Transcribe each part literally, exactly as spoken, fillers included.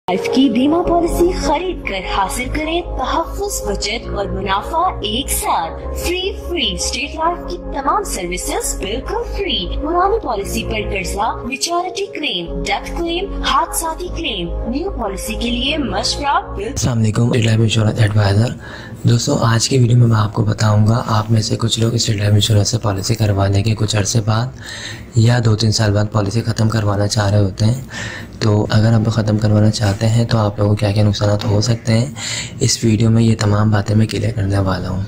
Life की बीमा policy खरीद कर हासिल करें तहफ्फुज़, बचत और मुनाफा एक साथ। फ्री फ्री स्टेट लाइफ की तमाम सर्विसेज बिल्कुल फ्री। पुरानी पॉलिसी पर कर्जा, मैच्योरिटी क्लेम, डेथ क्लेम, हादसाती क्लेम, न्यू पॉलिसी के लिए मशवरा। अस्सलाम वालेकुम, स्टेट लाइफ इंश्योरेंस एडवाइज़र। दोस्तों, आज की वीडियो में मैं आपको बताऊंगा, आप में से कुछ लोग स्टेट लाइफ इंश्योरेंस से पॉलिसी करवाने के कुछ अरसे बाद या दो तीन साल बाद पॉलिसी ख़त्म करवाना चाह रहे होते हैं। तो अगर आप ख़त्म करवाना चाहते हैं तो आप लोगों को क्या क्या नुकसान हो सकते हैं, इस वीडियो में ये तमाम बातें मैं क्लियर करने वाला हूँ।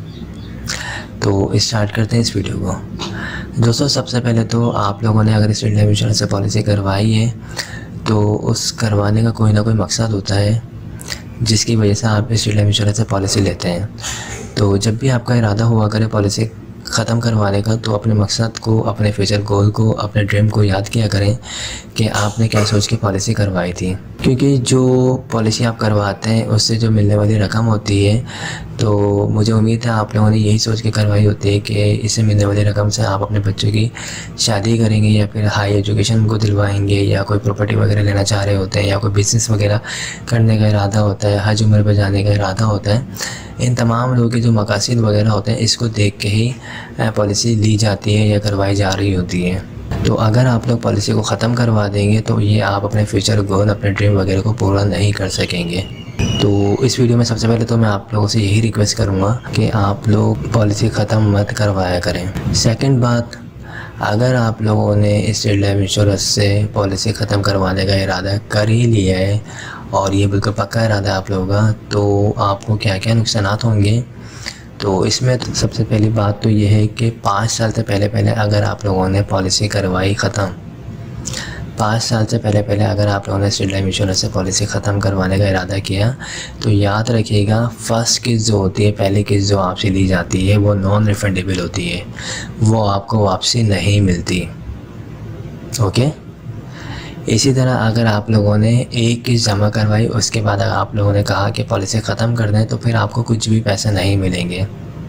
तो स्टार्ट करते हैं इस वीडियो को। दोस्तों, सबसे पहले तो आप लोगों ने अगर स्टेट लाइफ इंश्योरेंस से पॉलिसी करवाई है तो उस करवाने का कोई ना कोई मकसद होता है जिसकी वजह से आप स्टेट लाइफ इंश्योरेंस से पॉलिसी लेते हैं। तो जब भी आपका इरादा हुआ करे पॉलिसी ख़त्म करवाने का, तो अपने मकसद को, अपने फ्यूचर गोल को, अपने ड्रीम को याद किया करें कि आपने क्या सोच के पॉलिसी करवाई थी। क्योंकि जो पॉलिसी आप करवाते हैं उससे जो मिलने वाली रकम होती है, तो मुझे उम्मीद है आप लोगों ने यही सोच के करवाई होती है कि इससे मिलने वाली रकम से आप अपने बच्चों की शादी करेंगे या फिर हाई एजुकेशन उनको दिलवाएंगे, या कोई प्रॉपर्टी वगैरह लेना चाह रहे होते हैं, या कोई बिज़नेस वगैरह करने का इरादा होता है, हज उम्र पर जाने का इरादा होता है। इन तमाम लोगों के जो मकासद वगैरह होते हैं, इसको देख के ही पॉलिसी ली जाती है या करवाई जा रही होती है। तो अगर आप लोग पॉलिसी को ख़त्म करवा देंगे तो ये आप अपने फ्यूचर गोल, अपने ड्रीम वगैरह को पूरा नहीं कर सकेंगे। तो इस वीडियो में सबसे पहले तो मैं आप लोगों से यही रिक्वेस्ट करूँगा कि आप लोग पॉलिसी ख़त्म मत करवाया करें। सेकंड बात, अगर आप लोगों ने स्टेट लाइफ इंश्योरेंस से पॉलिसी ख़त्म करवाने का इरादा कर ही लिया है और ये बिल्कुल पक्का इरादा है आप लोगों का, तो आपको क्या क्या नुकसान होंगे। तो इसमें तो सबसे पहली बात तो ये है कि पाँच साल से पहले पहले अगर आप लोगों ने पॉलिसी करवाई ख़त्म, पाँच साल से पहले पहले अगर आप लोगों ने स्टेट लाइफ इंश्योरेंस से पॉलिसी ख़त्म करवाने का इरादा किया, तो याद रखिएगा फर्स्ट किस्त जो होती है, पहली किस्त जो आपसे ली जाती है, वो नॉन रिफंडेबल होती है, वो आपको वापसी नहीं मिलती। ओके। इसी तरह अगर आप लोगों ने एक किस्त जमा करवाई, उसके बाद अगर आप लोगों ने कहा कि पॉलिसी ख़त्म कर दें, तो फिर आपको कुछ भी पैसे नहीं मिलेंगे।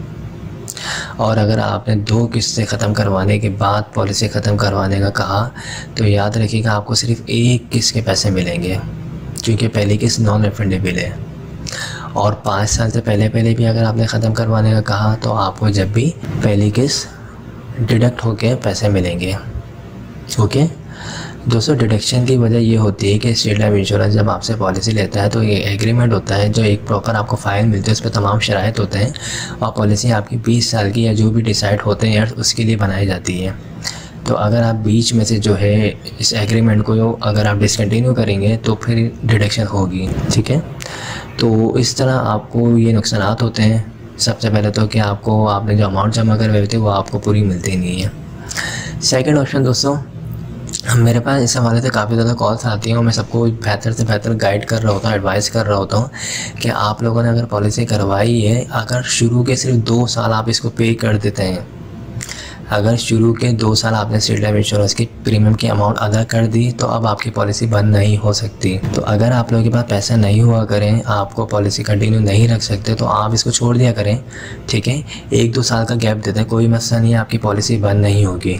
और अगर आपने दो किस्तें ख़त्म करवाने के बाद पॉलिसी ख़त्म करवाने का कहा, तो याद रखिएगा आपको सिर्फ एक किस्त के पैसे मिलेंगे, क्योंकि पहली किस्त नॉन रिफंडेबल है। और पाँच साल से पहले पहले भी अगर आपने ख़त्म करवाने का कहा, तो आपको जब भी पहली किस्त डिडक्ट होकर पैसे मिलेंगे। ओके दोस्तों, डिडक्शन की वजह ये होती है कि स्टेट लाइफ इंश्योरेंस जब आपसे पॉलिसी लेता है तो ये एग्रीमेंट होता है, जो एक प्रॉपर आपको फ़ाइल मिलती है, उस पर तमाम शराइत होते हैं और पॉलिसी आपकी बीस साल की या जो भी डिसाइड होते हैं उसके लिए बनाई जाती है। तो अगर आप बीच में से जो है इस एग्रीमेंट को अगर आप डिसकंटिन्यू करेंगे तो फिर डिडक्शन होगी। ठीक है, तो इस तरह आपको ये नुकसान होते हैं। सबसे पहले तो कि आपको आपने जो अमाउंट जमा करवाए थे वो आपको पूरी मिलती नहीं है। सेकेंड ऑप्शन दोस्तों, मेरे पास इस हवाले से काफ़ी ज़्यादा कॉल्स आती हैं और मैं सबको बेहतर से बेहतर गाइड कर रहा होता हूँ, एडवाइस कर रहा होता हूँ कि आप लोगों ने अगर पॉलिसी करवाई है, अगर शुरू के सिर्फ दो साल आप इसको पे कर देते हैं, अगर शुरू के दो साल आपने स्टेट लाइफ इंश्योरेंस की प्रीमियम की अमाउंट अदा कर दी, तो अब आपकी पॉलिसी बंद नहीं हो सकती। तो अगर आप लोगों के पास पैसा नहीं हुआ करें, आपको पॉलिसी कंटिन्यू नहीं रख सकते, तो आप इसको छोड़ दिया करें। ठीक है, एक दो साल का गैप देते हैं, कोई मसला नहीं है, आपकी पॉलिसी बंद नहीं होगी।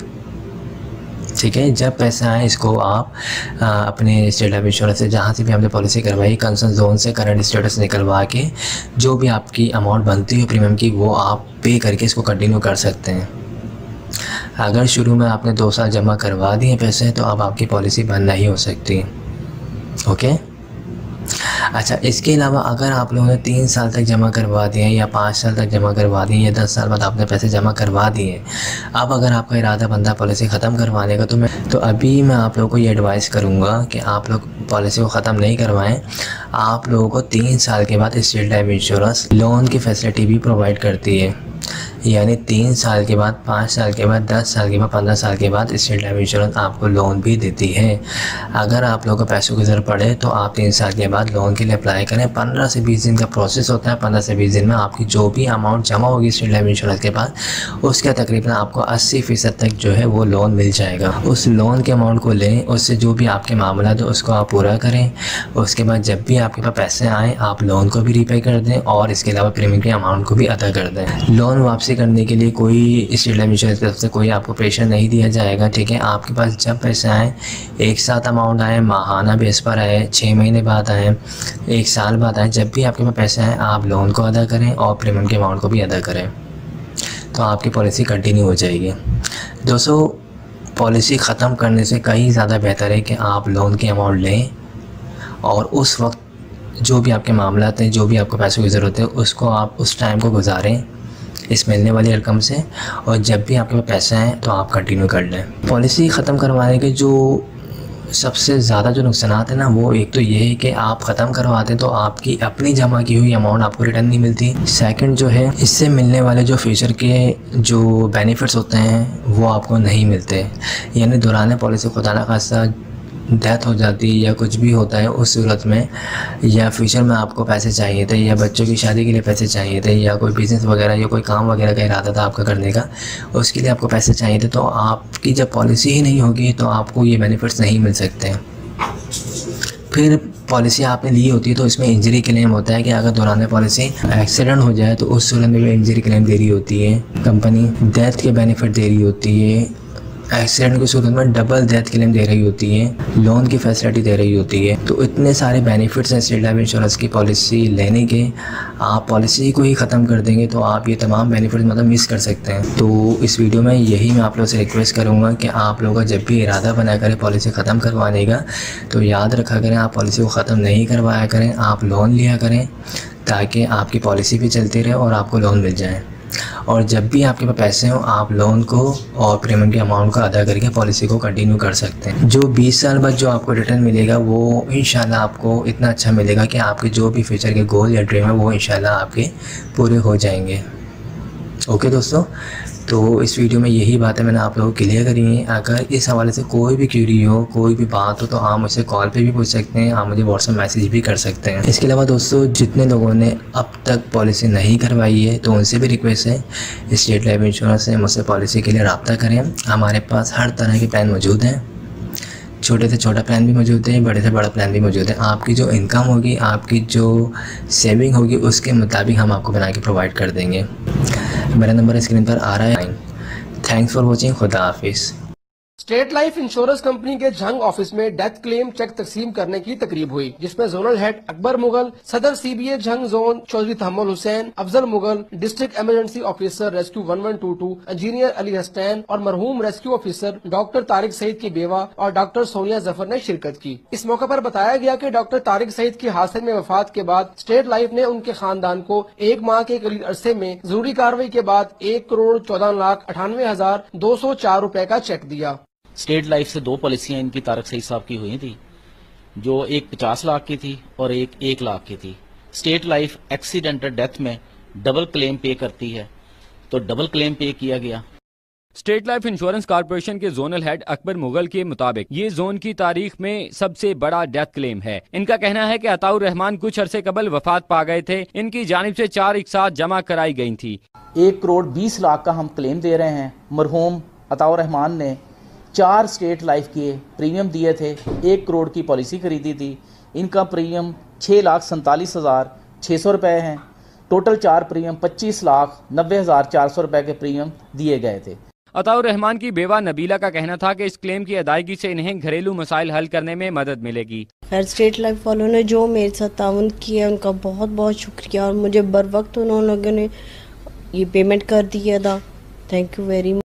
ठीक है, जब पैसा आए इसको आप आ, अपने स्टेट लाइफ इंश्योरेंस से जहाँ से भी हमने पॉलिसी करवाई, कंसर्न जोन से करंट स्टेटस निकलवा के जो भी आपकी अमाउंट बनती है प्रीमियम की, वो आप पे करके इसको कंटिन्यू कर सकते हैं। अगर शुरू में आपने दो साल जमा करवा दिए पैसे, तो अब आपकी पॉलिसी बंद नहीं हो सकती। ओके। अच्छा, इसके अलावा अगर आप लोगों ने तीन साल तक जमा करवा दिए या पाँच साल तक जमा करवा दिए या दस साल बाद आपने पैसे जमा करवा दिए, अब अगर आपका इरादा बनता है पॉलिसी ख़त्म करवाने का, तो मैं तो अभी मैं आप लोगों को ये एडवाइस करूँगा कि आप लोग पॉलिसी को ख़त्म नहीं करवाएं। आप लोगों को तीन साल के बाद स्टेट लाइफ इंश्योरेंस लोन की फैसिलिटी भी प्रोवाइड करती है, यानी तीन साल के बाद, पाँच साल के बाद, दस साल के बाद, पंद्रह साल के बाद स्टेट लाइफ इंश्योरेंस आपको लोन भी देती है। अगर आप लोगों को पैसों की ज़रूरत पड़े तो आप तीन साल के बाद लोन के लिए अप्लाई करें। पंद्रह से बीस दिन का प्रोसेस होता है। पंद्रह से बीस दिन में आपकी जो भी अमाउंट जमा होगी स्टेट लाइफ इंश्योरेंस के पास, उसका तकरीबन आपको अस्सी फ़ीसद तक जो है वो लोन मिल जाएगा। उस लोन के अमाउंट को लें, उससे जो भी आपके मामला है उसको आप पूरा करें। उसके बाद जब भी आपके पास पैसे आएँ, आप लोन को भी रीपे कर दें और इसके अलावा प्रीमियम के अमाउंट को भी अदा कर दें। लोन वापसी करने के लिए कोई स्टेट लाइफ इंश्योरेंस की तरफ से कोई आपको प्रेशर नहीं दिया जाएगा, ठीक है। आपके पास जब पैसे आए, एक साथ अमाउंट आए, माहाना बेस पर आए, छः महीने बाद आए, एक साल बाद आए, जब भी आपके पास पैसे आए आप लोन को अदा करें और प्रीमियम के अमाउंट को भी अदा करें, तो आपकी पॉलिसी कंटिन्यू हो जाएगी। दोस्तों, पॉलिसी ख़त्म करने से कहीं ज़्यादा बेहतर है कि आप लोन की अमाउंट लें और उस वक्त जो भी आपके मामला हैं, जो भी आपको पैसों की ज़रूरत है, उसको आप उस टाइम को गुजारें इस मिलने वाली रकम से, और जब भी आपके पास पैसे आएँ तो आप कंटिन्यू कर लें। पॉलिसी ख़त्म करवाने के जो सबसे ज़्यादा जो नुकसान है ना, वो एक तो ये है कि आप ख़त्म करवाते हैं तो आपकी अपनी जमा की हुई अमाउंट आपको रिटर्न नहीं मिलती। सेकंड जो है, इससे मिलने वाले जो फ्यूचर के जो बेनिफिट्स होते हैं वो आपको नहीं मिलते। यानी दौरान पॉलिसी खुदा न खास्ता डेथ हो जाती है या कुछ भी होता है, उस सूरत में या फ्यूचर में आपको पैसे चाहिए थे, या बच्चों की शादी के लिए पैसे चाहिए थे, या कोई बिज़नेस वगैरह या कोई काम वगैरह का इरादा था आपका करने का, उसके लिए आपको पैसे चाहिए थे, तो आपकी जब पॉलिसी ही नहीं होगी तो आपको ये बेनिफिट्स नहीं मिल सकते हैं। फिर पॉलिसी आपने ली होती है तो इसमें इंजरी क्लेम होता है कि अगर दौरान पॉलिसी एक्सीडेंट हो जाए तो उस सूरत में भी इंजरी क्लेम दे रही होती है कंपनी, डेथ के बेनिफिट दे रही होती है, एक्सीडेंट की सूरत में डबल डेथ क्लेम दे रही होती है, लोन की फैसिलिटी दे रही होती है। तो इतने सारे बेनिफिट्स हैं स्टेट लाइफ इंश्योरेंस की पॉलिसी लेने के। आप पॉलिसी को ही ख़त्म कर देंगे तो आप ये तमाम बेनिफिट्स मतलब मिस कर सकते हैं। तो इस वीडियो में यही मैं आप लोगों से रिक्वेस्ट करूँगा कि आप लोगों का जब भी इरादा बना करें पॉलिसी ख़त्म करवाने का, तो याद रखा करें आप पॉलिसी को ख़त्म नहीं करवाया करें, आप लोन लिया करें ताकि आपकी पॉलिसी भी चलती रहे और आपको लोन मिल जाए। और जब भी आपके पास पैसे हो आप लोन को और प्रीमियम के अमाउंट को अदा करके पॉलिसी को कंटिन्यू कर सकते हैं। जो बीस साल बाद जो आपको रिटर्न मिलेगा वो इंशाल्लाह आपको इतना अच्छा मिलेगा कि आपके जो भी फ्यूचर के गोल या ड्रीम है वो इंशाल्लाह आपके पूरे हो जाएंगे। ओके दोस्तों, तो इस वीडियो में यही बातें मैंने आप लोगों को क्लियर करी हैं। अगर इस हवाले से कोई भी क्यूरी हो, कोई भी बात हो, तो आप मुझसे कॉल पे भी पूछ सकते हैं, आप मुझे व्हाट्सएप मैसेज भी कर सकते हैं। इसके अलावा दोस्तों, जितने लोगों ने अब तक पॉलिसी नहीं करवाई है तो उनसे भी रिक्वेस्ट है स्टेट लाइफ इंश्योरेंस से मुझसे पॉलिसी के लिए रब्ता करें। हमारे पास हर तरह के प्लान मौजूद हैं, छोटे से छोटा प्लान भी मौजूद है, बड़े से बड़ा प्लान भी मौजूद है। आपकी जो इनकम होगी, आपकी जो सेविंग होगी, उसके मुताबिक हम आपको बना के प्रोवाइड कर देंगे। मेरा नंबर स्क्रीन पर आ रहा है। Thanks for watching. खुदा हाफिज़। स्टेट लाइफ इंश्योरेंस कंपनी के झंग ऑफिस में डेथ क्लेम चेक तकसीम करने की तकरीब हुई, जिसमें जोनल हेड अकबर मुगल, सदर CBA Jhang zone Chaudhry Tahammul Hussain, Afzal Mughal, district emergency officer rescue one one two two, engineer Ali Hasnain और मरहूम rescue officer doctor Tariq Saeed की बेवा और डॉक्टर सोनिया जफर ने शिरकत की। इस मौके पर बताया गया कि डॉक्टर तारिक सईद की हादसे में वफात के बाद स्टेट लाइफ ने उनके खानदान को एक माह के करीब अरसे में जरूरी कार्रवाई के बाद एक करोड़ चौदह लाख अठानवे हजार दो सौ चार रूपए का चेक दिया। स्टेट लाइफ से दो पॉलिसियां इनकी तारक सईद साहब की हुई थी, जो एक पचास लाख की थी और एक एक लाख की थी। स्टेट लाइफ एक्सीडेंटल डेथ में डबल क्लेम पे करती है, तो डबल क्लेम पे किया गया। स्टेट लाइफ इंश्योरेंस कॉर्पोरेशन के जोनल हेड अकबर मुगल के मुताबिक ये जोन की तारीख में सबसे बड़ा डेथ क्लेम है। इनका कहना है कि अताउर रहमान कुछ अरसे कबल वफात पा गए थे, इनकी जानिब से चार एक साथ जमा कराई गई थी। एक करोड़ बीस लाख का हम क्लेम दे रहे हैं। मरहूम अताउर रहमान ने चार स्टेट लाइफ के प्रीमियम दिए थे, एक करोड़ की पॉलिसी खरीदी थी। इनका प्रीमियम छः लाख सैंतालीस हज़ार छः सौ रुपये हैं। टोटल चार प्रीमियम पच्चीस लाख नब्बे हज़ार चार सौ रुपये के प्रीमियम दिए गए थे। अताउर रहमान की बेवा नबीला का कहना था कि इस क्लेम की अदायगी से इन्हें घरेलू मसाइल हल करने में मदद मिलेगी। खैर, स्टेट लाइफ वालों ने जो मेरे साथ ताउन किया उनका बहुत बहुत शुक्रिया, और मुझे बर वक्त उन लोगों ने ये पेमेंट कर दिया था। Thank you very much.